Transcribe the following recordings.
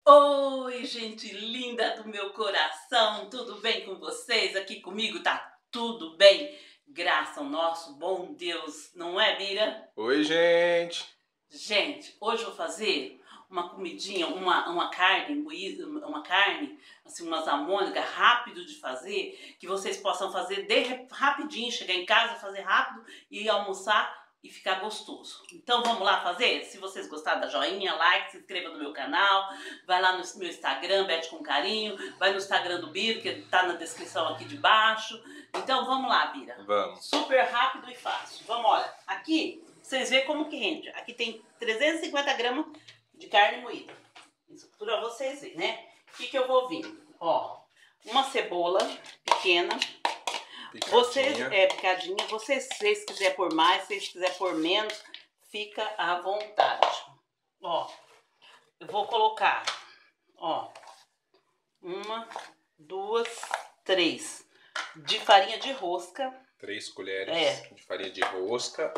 Oi, gente linda do meu coração, tudo bem com vocês? Aqui comigo tá tudo bem, graças ao nosso bom Deus, não é, Bira? Oi, gente! Gente, hoje eu vou fazer uma comidinha, uma carne moída, assim, umas almôndegas rápido de fazer, que vocês possam fazer rapidinho, chegar em casa, fazer rápido e almoçar e ficar gostoso. Então vamos lá fazer? Se vocês gostaram, dá joinha, like, se inscreva no meu canal, vai lá no meu Instagram, Bete com Carinho, vai no Instagram do Bira, que tá na descrição aqui de baixo. Então vamos lá, Bira. Vamos. Super rápido e fácil. Vamos, olha, aqui vocês veem como que rende. Aqui tem 350 gramas de carne moída. Isso pra vocês verem, né? O que eu vou vir? Ó, uma cebola pequena. Picadinha. Vocês, se vocês quiserem pôr mais, se vocês quiserem pôr menos, fica à vontade. Ó, eu vou colocar, ó, 1, 2, 3 de farinha de rosca. 3 colheres de farinha de rosca.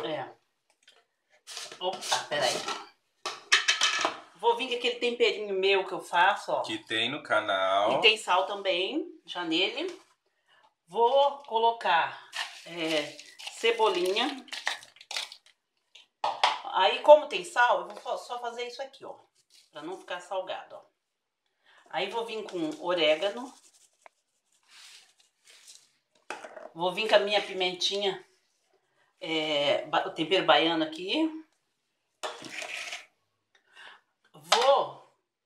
Opa, peraí. Vou vir com aquele temperinho meu que eu faço, ó. Que tem no canal. E tem sal também, já nele. Vou colocar cebolinha. Aí, como tem sal, eu vou só fazer isso aqui, ó. Pra não ficar salgado, ó. Aí, vou vir com orégano. Vou vir com a minha pimentinha, o tempero baiano aqui. Vou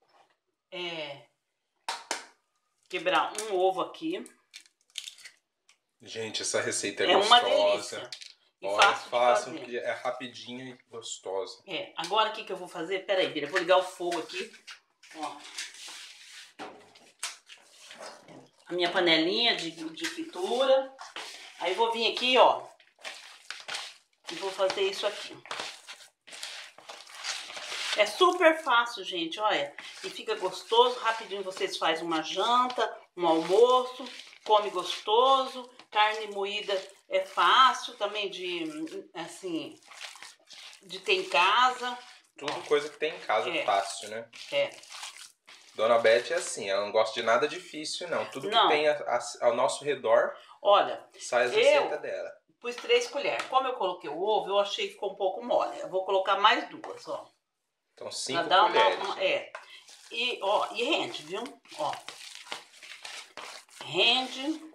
quebrar um ovo aqui. Gente, essa receita é uma gostosa. delícia. E olha, fácil de porque é rapidinho e gostosa. Agora o que eu vou fazer? Peraí, Bira, eu vou ligar o fogo aqui. Ó. A minha panelinha de fritura. Aí vou vir aqui, ó. E vou fazer isso aqui. É super fácil, gente, olha. E fica gostoso, rapidinho vocês fazem uma janta, um almoço, come gostoso. Carne moída é fácil também de ter em casa. Tudo coisa que tem em casa é fácil, né? Dona Bete é assim, ela não gosta de nada difícil, não. Tudo que tem ao nosso redor, olha, sai a receita dela. Pus 3 colheres. Como eu coloquei o ovo, eu achei que ficou um pouco mole. Eu vou colocar mais 2, ó. Então 5 colheres. E rende, viu? Ó. Rende.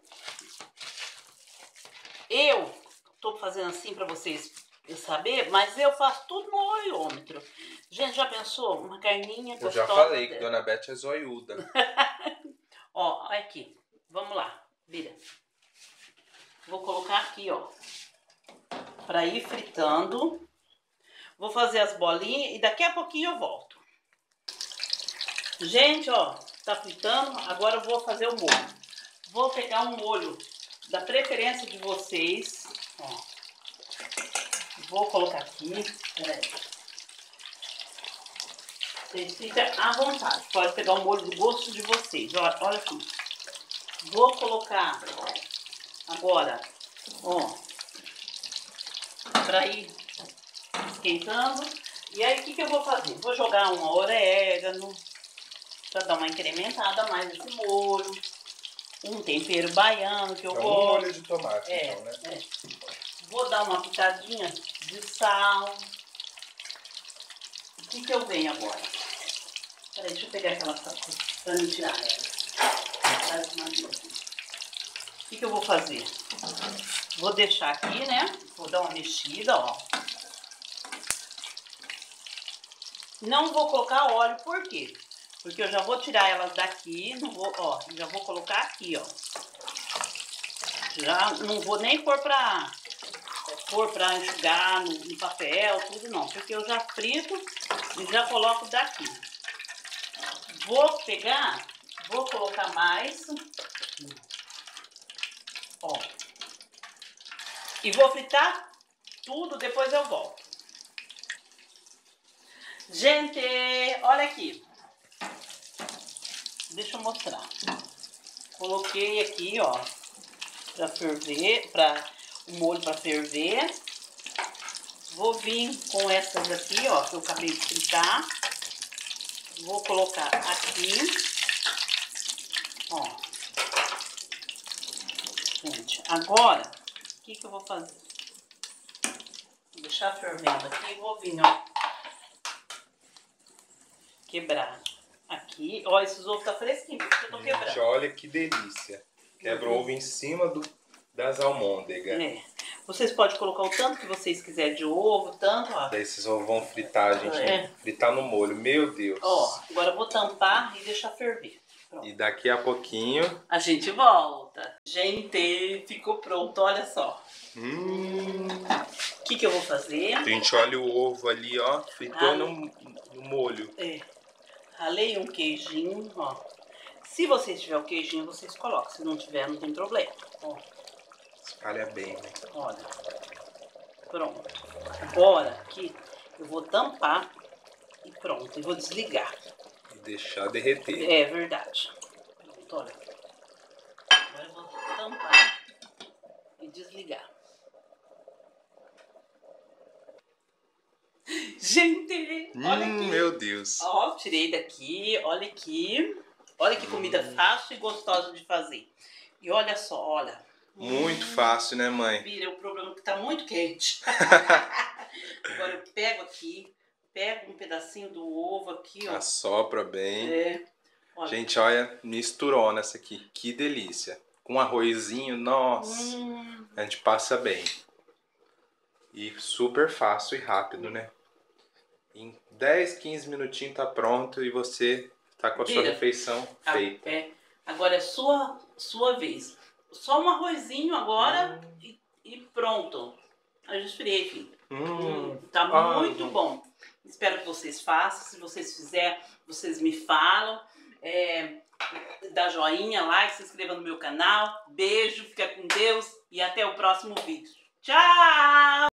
Eu tô fazendo assim pra vocês saberem, mas eu faço tudo no olhômetro. Gente, já pensou? Uma carninha gostosa. Eu já falei que Dona Bete é zoiuda. Ó, olha aqui. Vamos lá, vira. Vou colocar aqui, ó. Pra ir fritando. Vou fazer as bolinhas e daqui a pouquinho eu volto. Gente, ó, tá fritando. Agora eu vou fazer o molho. Vou pegar um molho da preferência de vocês. Ó. Vou colocar aqui. Peraí. Vocês ficam à vontade. Pode pegar o molho do gosto de vocês. Olha aqui. Vou colocar agora, ó, pra ir esquentando. E aí, o que eu vou fazer? Vou jogar um orégano pra dar uma incrementada mais nesse molho. Um tempero baiano que eu gosto. Um molho de tomate, então, né? Vou dar uma pitadinha de sal. O que eu venho agora? Peraí, deixa eu pegar aquela sacola pra não tirar ela. O que eu vou fazer? Vou deixar aqui, né? Vou dar uma mexida, ó. Não vou colocar óleo, por quê? Porque eu já vou tirar elas daqui, não vou, ó, já vou colocar aqui, ó. Já não vou nem pôr pra enxugar no papel, tudo não. Porque eu já frito e já coloco daqui. Vou colocar mais. Ó. E vou fritar tudo, depois eu volto. Gente, olha aqui. Deixa eu mostrar. Coloquei aqui, ó, pra ferver, o molho pra ferver. Vou vir com essas aqui, ó, que eu acabei de fritar. Vou colocar aqui. Ó. Gente, agora, o que eu vou fazer? Vou deixar fervendo aqui e vou vir, ó. Quebrar aqui. Ó, esses ovos tá fresquinhos, por isso que eu tô quebrando. Gente, olha que delícia. Quebra o ovo em cima das almôndegas. É. Vocês podem colocar o tanto que vocês quiserem de ovo, tanto, ó. Daí esses ovos vão fritar, gente. Fritar no molho, meu Deus. Ó, agora eu vou tampar e deixar ferver. Pronto. E daqui a pouquinho a gente volta. Gente, ficou pronto, olha só. O que eu vou fazer? Gente, olha o ovo ali, ó, fritou no molho. É. Ralei um queijinho, ó. Se vocês tiverem o queijinho, vocês colocam. Se não tiver, não tem problema. Ó. Espalha bem, né? Olha. Pronto. Agora aqui eu vou tampar e pronto. E vou desligar. E deixar derreter. É verdade. Pronto, olha. Agora eu vou tampar e desligar. Gente, olha aqui. Meu Deus. Ó, tirei daqui, olha aqui. Olha que comida fácil e gostosa de fazer. E olha só, olha. Muito fácil, né, mãe? Vira, o problema é que tá muito quente. Agora eu pego aqui, pego um pedacinho do ovo aqui, ó. Assopra bem. É. Olha. Gente, olha, misturou nessa aqui. Que delícia. Com arrozinho, nossa. A gente passa bem. E super fácil e rápido, né? Em 10, 15 minutinhos tá pronto e você tá com a sua refeição feita. É. Agora é sua vez. Só um arrozinho agora e pronto. Eu já esfriei, filho. Tá muito bom. Espero que vocês façam. Se vocês fizerem, vocês me falam. Dá joinha, like, se inscreva no meu canal. Beijo, fica com Deus e até o próximo vídeo. Tchau!